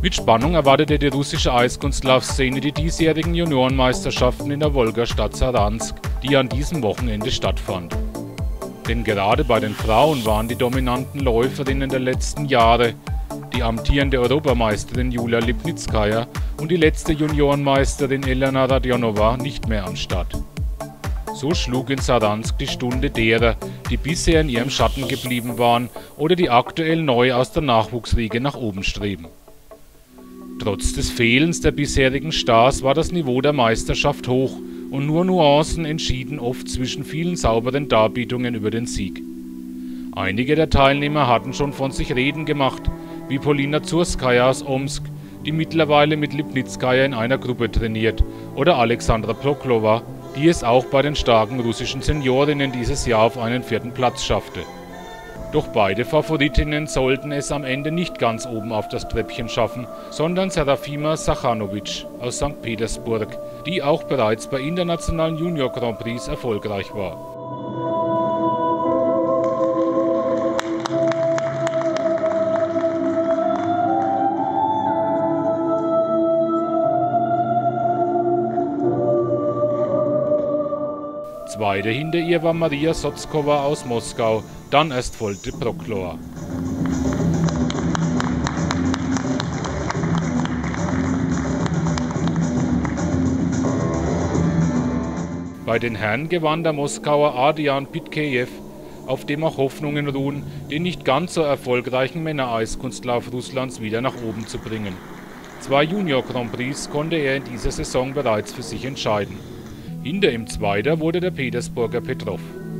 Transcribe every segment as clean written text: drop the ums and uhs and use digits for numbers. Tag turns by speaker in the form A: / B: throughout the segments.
A: Mit Spannung erwartete die russische Eiskunstlaufszene die diesjährigen Juniorenmeisterschaften in der Wolgastadt Saransk, die an diesem Wochenende stattfand. Denn gerade bei den Frauen waren die dominanten Läuferinnen der letzten Jahre, die amtierende Europameisterin Julia Lipnitskaja und die letzte Juniorenmeisterin Elena Radionova, nicht mehr am Start. So schlug in Saransk die Stunde derer, die bisher in ihrem Schatten geblieben waren oder die aktuell neu aus der Nachwuchsriege nach oben streben. Trotz des Fehlens der bisherigen Stars war das Niveau der Meisterschaft hoch und nur Nuancen entschieden oft zwischen vielen sauberen Darbietungen über den Sieg. Einige der Teilnehmer hatten schon von sich reden gemacht, wie Polina Zurskaja aus Omsk, die mittlerweile mit Lipnitskaja in einer Gruppe trainiert, oder Alexandra Proklova, die es auch bei den starken russischen Seniorinnen dieses Jahr auf einen 4. Platz schaffte. Doch beide Favoritinnen sollten es am Ende nicht ganz oben auf das Treppchen schaffen, sondern Serafima Sachanovic aus St. Petersburg, die auch bereits bei internationalen Junior Grand Prix erfolgreich war. Zweite hinter ihr war Maria Sotskova aus Moskau, dann erst folgte Proklova. Bei den Herren gewann der Moskauer Ardian Pitkejew, auf dem auch Hoffnungen ruhen, den nicht ganz so erfolgreichen Männereiskunstlauf Russlands wieder nach oben zu bringen. 2 Junior Grand Prix konnte er in dieser Saison bereits für sich entscheiden. Hinter ihm Zweiter wurde der Petersburger Petrov.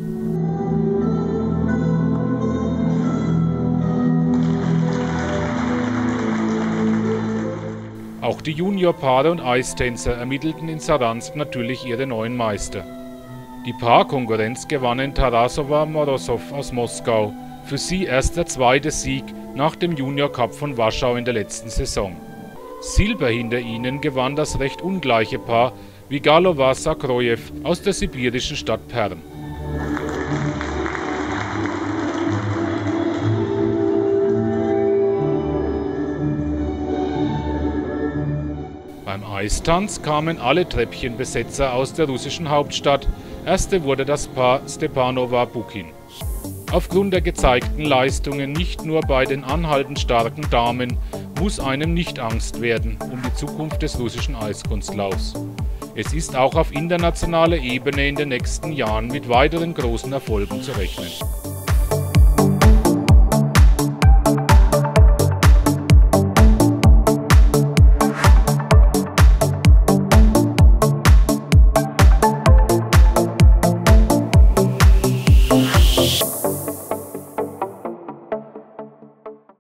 A: Auch die Juniorpaare und Eistänzer ermittelten in Saransk natürlich ihre neuen Meister. Die Paarkonkurrenz gewannen Tarasova Morosow aus Moskau, für sie erst der zweite Sieg nach dem Junior Cup von Warschau in der letzten Saison. Silber hinter ihnen gewann das recht ungleiche Paar Vigalova Sakrojew aus der sibirischen Stadt Perm. Beim Eistanz kamen alle Treppchenbesetzer aus der russischen Hauptstadt. Erste wurde das Paar Stepanova-Bukin. Aufgrund der gezeigten Leistungen nicht nur bei den anhaltend starken Damen muss einem nicht Angst werden um die Zukunft des russischen Eiskunstlaufs. Es ist auch auf internationaler Ebene in den nächsten Jahren mit weiteren großen Erfolgen zu rechnen.